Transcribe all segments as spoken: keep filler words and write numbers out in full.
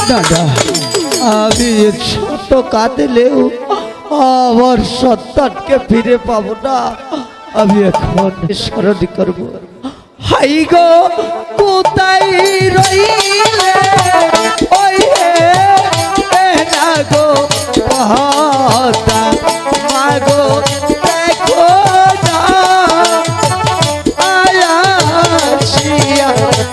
দাদা আমি ছোট কাঁদলেও আমার সন্তানকে ফিরে পাবো না। আমি এখন স্মরণ করব, হাই গো কোথায় রইলে ওই না গো পহতা মাগো দেখো না আয়াসিয়া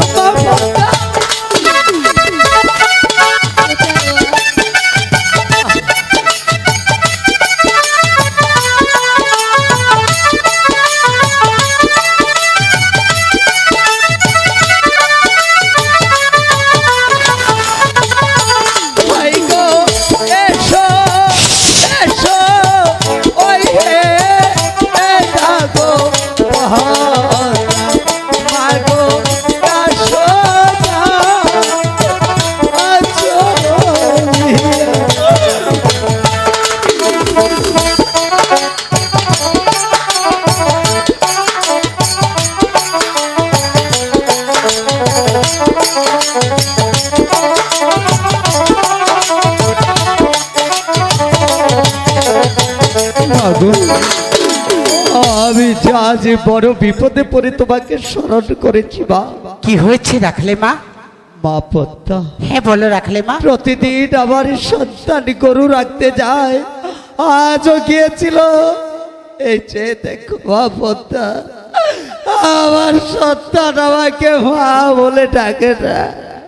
আমি আজ বড় বিপদে পড়ে তোমাকে স্মরণ করেছি মা। কি হয়েছে রাখলে মা? মা পদ্মা, হ্যাঁ বলো রাখলে মা। প্রতিদিন আমার সন্তান গরু রাখতে যায়, আজও গিয়েছিল। এই যে দেখো মা পদ্মা, আমার সন্তান আমাকে মা বলে ডাকে না।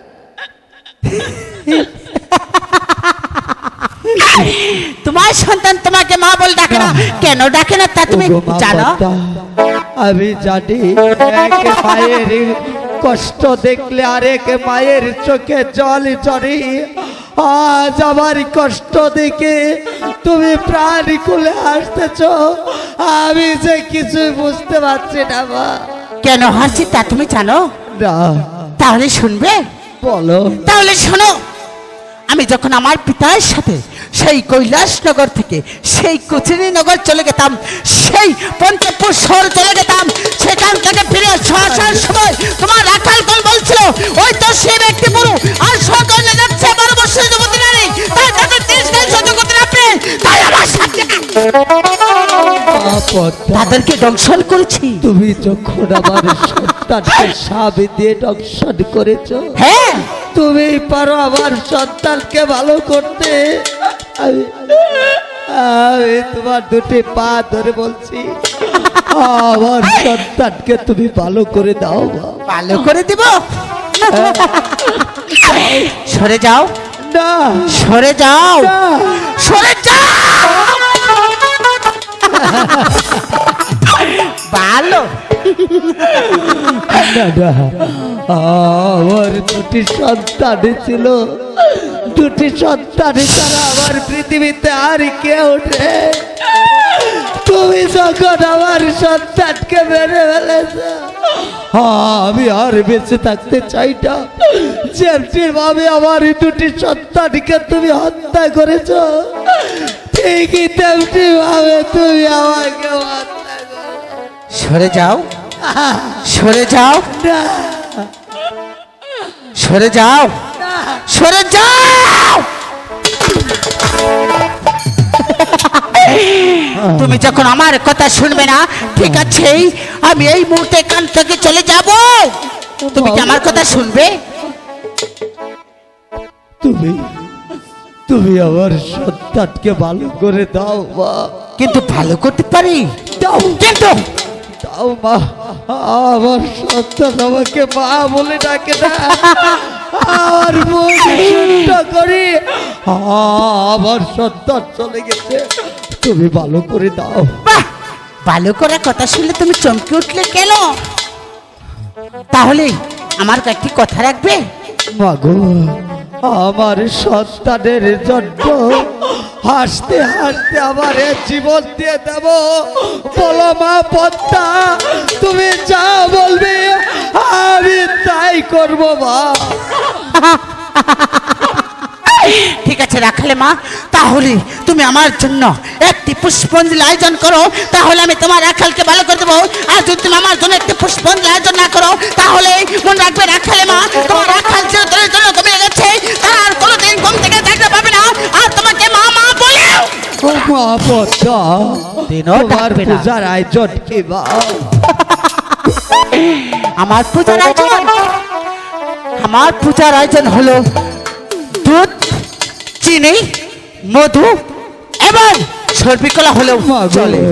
তোমার সন্তান তোমাকে মা বলে ডাকে না, কেন ডাকে না তা তুমি জানো? আমি জানি এক মায়ের কষ্ট দেখলে আরেক মায়ের চোখে জল ঝরে। আজ আমার কষ্ট দেখে তুমি প্রাণ খুলে আসতেছ, আমি যে কিছু বুঝতে পারছি না মা। কেন হাসি তা তুমি জানো না? তাহলে শুনবে? বলো। তাহলে শোনো, আমি যখন আমার পিতার সাথে সেই কৈলাসনগর থেকে সেই কুচিনীনগর চলে যেতাম, সেই পঞ্চপুর শহর চলে যেতাম, সেখান থেকে ফিরে আসার সময় তোমার রাখাল কোন বলছিল ওই তো সে ব্যক্তি পুরো আর সকল যাচ্ছে বারো বছরের যুবতী নারী, তাই তাদের তিরিশ গাড়ি সহ্য করতে না পেরে তাই আমার সাথে তাদেরকে দংশন করেছি। তুমি যখন আমার সন্তানকে সাবি দিয়ে দংশন করেছো, হ্যাঁ তুমি পারো আমার সন্তানকে ভালো করতে। আমি আমি তোমার দুটি পা ধরে বলছি, আমার সন্তানকে তুমি ভালো করে দাও। ভালো করে দিব? সরে যাও না, সরে যাও, সরে যাও। ভালো আমার দুটি সন্তান ছিল, দুটি সন্তান ছাড়া আমার পৃথিবীতে আর কেউ নেই। তুমি যখন আমার সন্তানকে মেরে ফেলেছ, আমি আর বেঁচে থাকতে চাই না। যেমনি ভাবে আমার দুটি সন্তানকে তুমি হত্যা করেছ, ঠিকই তেমনি ভাবে তুমি আমাকে হত্যা করো। সরে যাও, সরে যাও, সরে যাও, সরে যাও। তুমি যখন আমার কথা শুনবে না, ঠিক আছে আমি এই মুহূর্তে এখান থেকে চলে যাব। তুমি কি আমার কথা শুনবে? তুমি তুমি আমার সন্তানকে ভালো করে দাও মা। কিন্তু ভালো করতে পারি, দাও, কিন্তু দাও মা। আমার সন্তান আমাকে মা বলে ডাকে না, আর মন শুদ্ধ করি আমার সন্তান চলে গেছে, তুমি ভালো করে দাও। বাহ, ভালো করার কথা শুনলে তুমি চমকে উঠলে কেন? তাহলে আমার একটি কথা রাখবে? মাগো, আমার সন্তানের জন্য হাসতে হাসতে আমার জীবন দিয়ে দেব। বলো মা পদ্মা, তুমি যা বলবে আমি তাই করবো মা। ঠিক আছে রাখালে মা, তাহলে তুমি আমার জন্য একটি পুষ্পাঞ্জলি আয়োজন করো, তাহলে আমি তোমার রাখালকে ভালো করে দেবো। আর যদি তুমি আমার জন্য একটি পুষ্পাঞ্জলি আয়োজন না করো, তাহলে মনে রাখবে রাখালে মা, তোমার রাখাল চিরতরের জন্য কমে গেছে, তার কোনো মা পদ্মা দিনও তোমার ডাকবে না। পূজার আয়োজন কি মা? আমার পূজার আয়োজন আমার পূজার আয়োজন হলো দুধ, চিনি, মধু এবং সর্বিকলা হলেও চলে।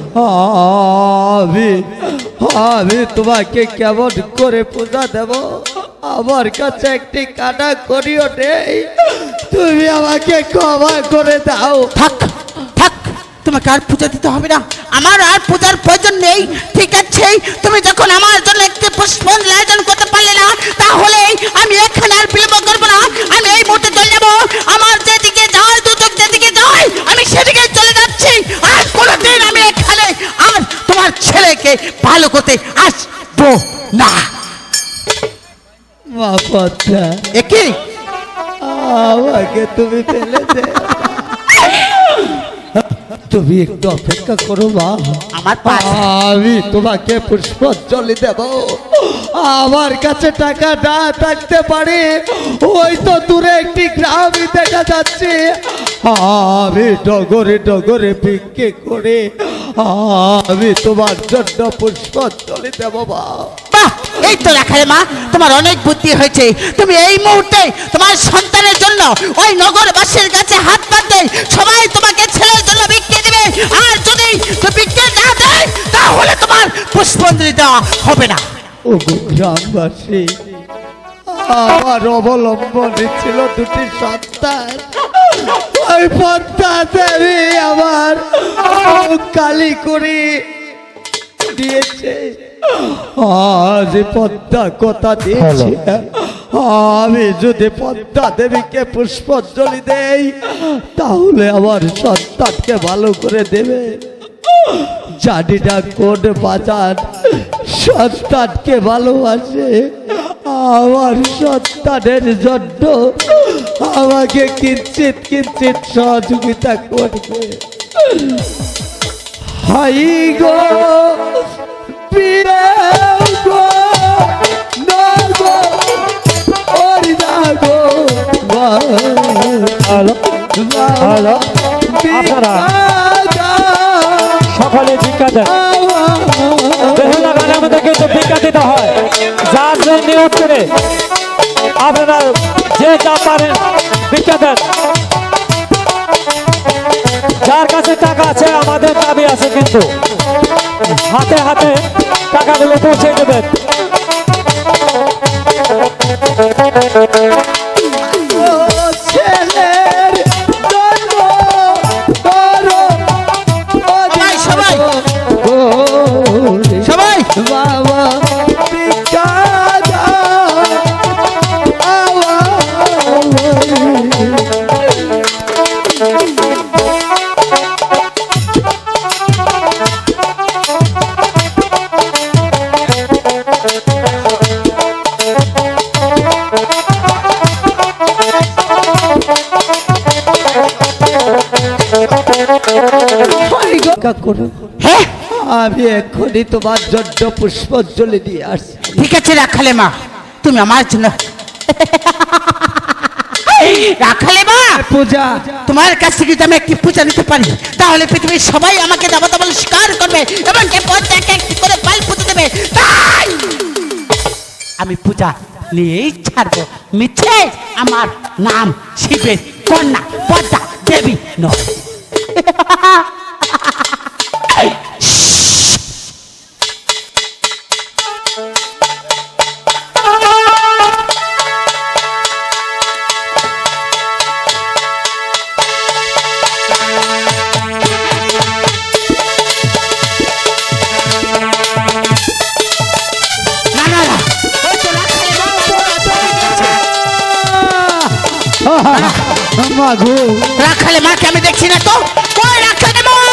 আমি আমি তোমাকে কেমন করে পূজা দেব? আমার কাছে একটি কাটা করিও নেই, তুমি আমাকে ক্ষমা করে দাও। থাক থাক, তোমাকে আর পূজা দিতে হবে না, আমার আর পূজার প্রয়োজন নেই। ঠিক আছে, তুমি যখন আমার জন্য একটি পুষ্পাঞ্জলি আয়োজন করতে পারলে না, তাহলে আমি এখানে আর বিলম্ব করবো না, আমি এই মুহূর্তে চলে যাবো। আমার যেদিকে যায় দুচোখ যেদিকে যায় আমি সেদিকে চলে যাচ্ছি। আর কোনোদিন আমি এখানে আর তোমার ছেলেকে ভালো করতে আসবো না। মা পদ্মা, একই আমাকে তুমি ফেলে দে, তুমি একটু অপেক্ষা করো মা। আমার পাশে আমি তোমাকে পুষ্পাঞ্জলি দেব। আমার কাছে টাকা না থাকতে পারে, ওই তো দূরে একটি গ্রামই দেখা যাচ্ছে, আমি ডগরে ডগরে ভিক্ষে করে আমি তোমার জন্য পুষ্পাঞ্জলি দেব মা। বাহ, এই তো রাখালে মা, তোমার অনেক বুদ্ধি হয়েছে। তুমি এই মুহূর্তে তোমার সন্তানের জন্য ওই নগরবাসীর কাছে হাত পাতবে, সবাই তোমাকে ছেলের জন্য ভিক্ষে দেবে। আর যদি ভিক্ষে না দেয় তাহলে তোমার পুষ্পাঞ্জলি দেওয়া হবে না। ও গ্রামবাসী, আমার অবলম্বনে ছিল দুটি সন্তান, ওই পদ্মা দেবী আমার কালি করে দিয়েছে। আজ পদ্মা কথা দিয়েছে, আমি যদি পদ্মা দেবীকে পুষ্পাঞ্জলি দেই তাহলে আমার সন্তানকে ভালো করে দেবে। জানি না কোন বাজার সন্তানকে ভালোবাসে, আমার সন্তানের জন্য আমাকে কিঞ্চিত কিঞ্চিত সহযোগিতা করবে। হাই গো প্রিয় গো না গো ওরে না গো হ্যালো হ্যালো, আপনারা সকলে ভিক্ষা দেন। বিভিন্ন গানের মধ্যে কিন্তু ভিক্ষা দিতে হয়, যার যে নিয়োগ করে আপনারা যে যা পারেন ভিক্ষা দেন। যার কাছে টাকা আছে, আমাদের দাবি আছে, কিন্তু হাতে হাতে টাকাগুলো পৌঁছে দেবেন। ছেলের জন্য করো সবাই সবাই বাবা ভিক্ষা দাও করো। হ্যাঁ, আমি এক্ষুনি তোমার জন্য পুষ্পাঞ্জলি দিয়ে আসছি। ঠিক আছে রাখালে মা, তুমি আমার জন্য রাখালে মা পূজা, তোমার কাছ থেকে যদি আমি একটি পূজা নিতে পারি তাহলে পৃথিবীর সবাই আমাকে দেবতা বলে স্বীকার করবে এবং কে পদ্মাকে একটি করে পাল পুঁতে দেবে। তাই আমি পূজা নিয়েই ছাড়বো। মিছে আমার নাম শিবের কন্যা পদ্মা দেবী নয়। মাগো রাখালে মাকে আমি দেখছি না তো, কই রাখালে মা?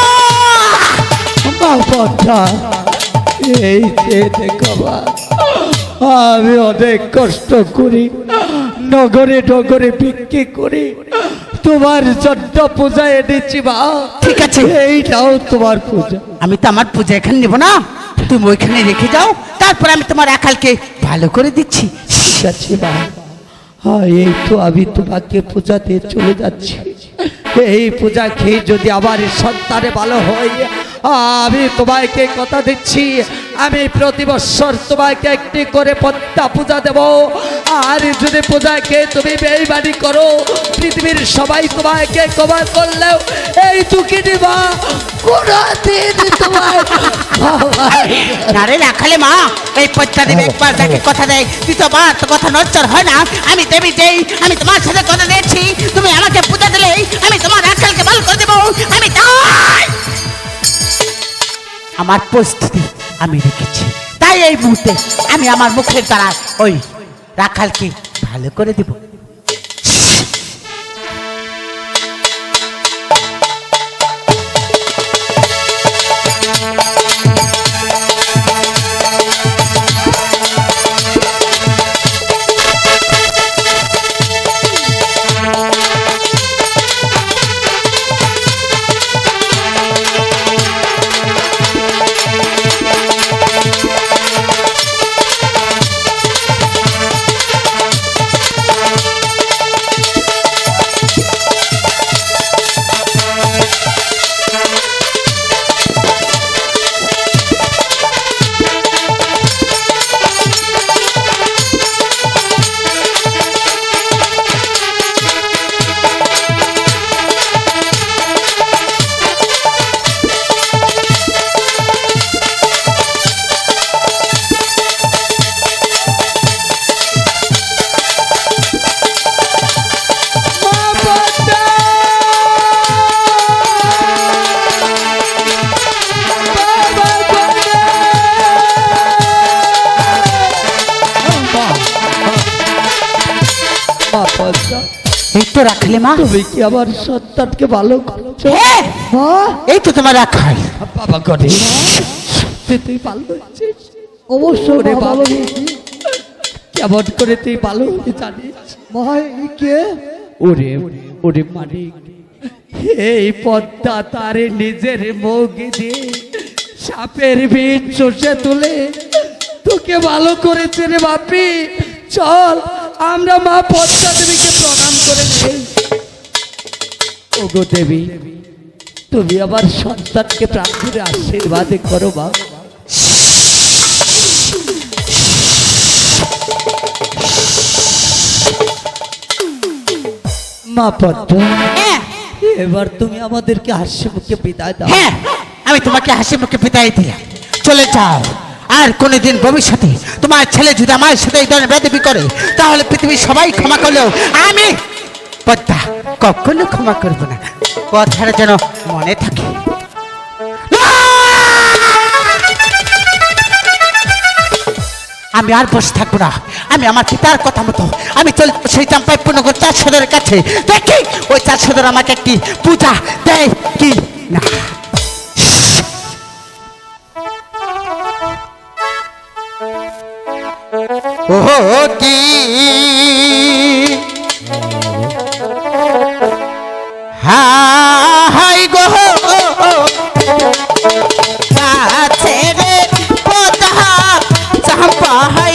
মা পদ্মা, এই যে দেখো মা, আমি অনেক কষ্ট করি, নগরে নগরে বিক্রি করি, তোমার জন্য পূজা এনেছি মা। ঠিক আছে, এইটাও তোমার পূজা। আমি তো আমার পূজা এখানে নেবো না, তুমি ওইখানে রেখে যাও, তারপর আমি তোমার রাখালকে ভালো করে দিচ্ছি। ঠিক আছে মা, হ্যাঁ এই তো আমি তোমাকে পূজা দিয়ে চলে যাচ্ছি, এই পূজা খেয়ে যদি আমার সন্তানে ভালো হয়, আমি তোমাকে কথা দিচ্ছি আমি প্রতি বছর তোমাকে একটি করে পদ্মা পূজা দেব। আর যদি পূজা খেয়ে তুমি বেইমানি করো, পৃথিবীর সবাই তোমাকে ক্ষমা করলেও এই দুঃখিনী মা কোনদিন তোমার নারে রাখালে মা এই পদ্মা দেবে একবার যাকে কথা দেয় দ্বিতীয়বার তো কথা নচ্চর হয় না। আমি দেবী যেই, আমি তোমার সাথে কথা দিয়েছি, তুমি আমাকে পূজা দিলেই আমি তোমার রাখালকে ভালো করে দেবো। আমি তাই আমার পরিস্থিতি আমি রেখেছি, তাই এই মুহূর্তে আমি আমার মুখের দ্বারা ওই রাখালকে ভালো করে দেব। এই তো রাখলে মা, তুমি কি আমার সন্তানকে ভালো করছো? হ্যাঁ, হ্যাঁ এই তো তোমার রাখাল। বাবা করে তুই ভালো হচ্ছিস? অবশ্যই ওরে মা, বাবা, ভালো হয়েছি। কেমন করে তুই ভালো হতে জানিস? মা এই কে? ওরে ওরে মানিক, এই পদ্মা তারে নিজের মুখ দিয়ে সাপের বিষ চষে তুলে তোকে ভালো করেছে রে বাপি। চল আমরা মা পদ্মা দেবীকে প্রণাম করে নেই। ওগো দেবী, তুমি আমার সন্তানকে প্রার্থনে আশীর্বাদ করো মা। মা পদ্মা, হ্যাঁ এবার তুমি আমাদেরকে হাসি মুখে বিদায় দাও। হ্যাঁ, আমি তোমাকে হাসি মুখে বিদায় দিলাম, চলে যাও। আর কোনদিন ভবিষ্যতে তোমার ছেলে যদি আমার সাথে এই ধরনের বেয়াদবি করে, তাহলে পৃথিবীর সবাই ক্ষমা করলেও আমি পদ্মা কখনো ক্ষমা করব না। কথাটা যেন মনে থাকে। আমি আর বসে থাকবো না, আমি আমার পিতার কথা মতো আমি চল সেই চাম্পাইপুরনগর চার সদরের কাছে দেখি ওই চার সদর আমাকে একটি পূজা দেয় কি না। ও কি হাই গো কাছে রে পদা চাম্পাই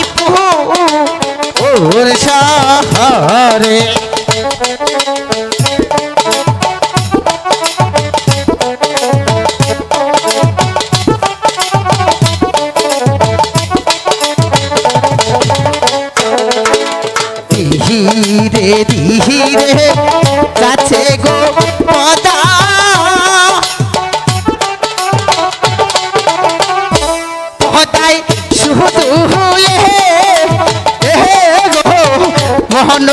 পুর শহরে ধীরে ধীরে কাছে গো পদা পদাই শুধু গো মহন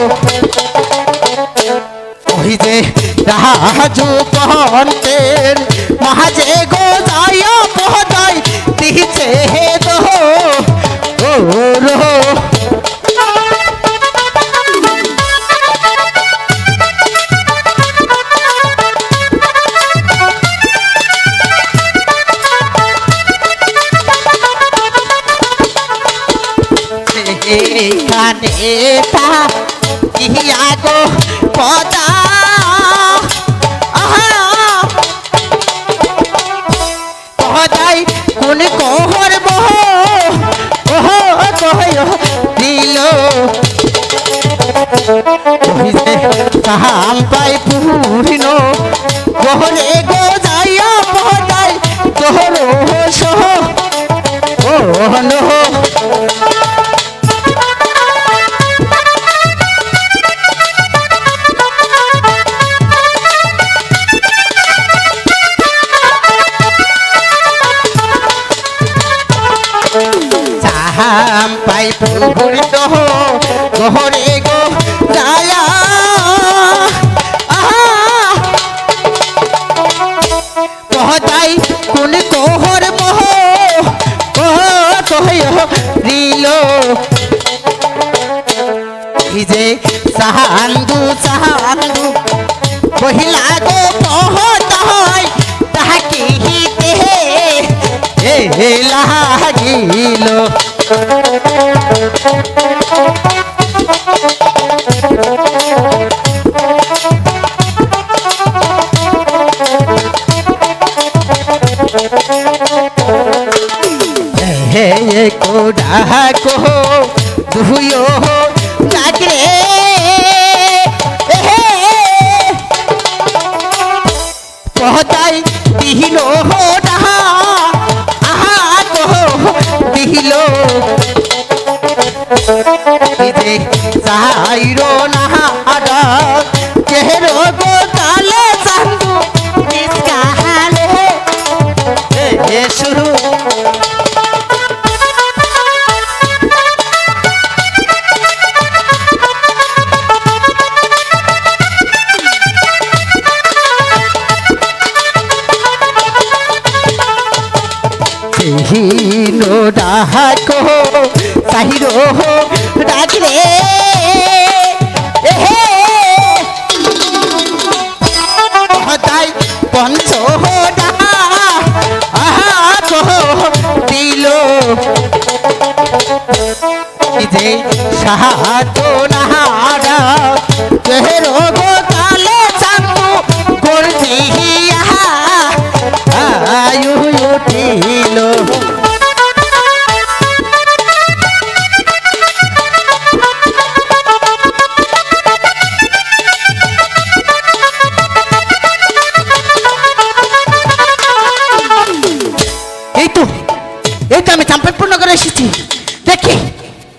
ওই যে রাজু পন্তের মাঝে গো যায় পদাই দিছে দো ও রো কানেটা ইয়া গো পদা পদাই কোন কহর বহ ওহ কহ দিল চাম্পাই পুরিন जाया पहुँचाई कुन कोहर मोह कोह कोह रीलो जे सहांदू सहांदू पहिला गो पहुँचाई ताकि ही ते हे लागिलो हे कोडा को दुयो लागरे पहुँचाई दिहिलो हो डहा आहा को दिहिलो इधे साइरो नहाड़ा चेहरो को काले संदू इसका हाल है ये शुरू नो डाहा को साहिरो हो डागरे हताई पंचो हो डाहा आहा को दिलो इधे सहातो नहाड़ा चेहरो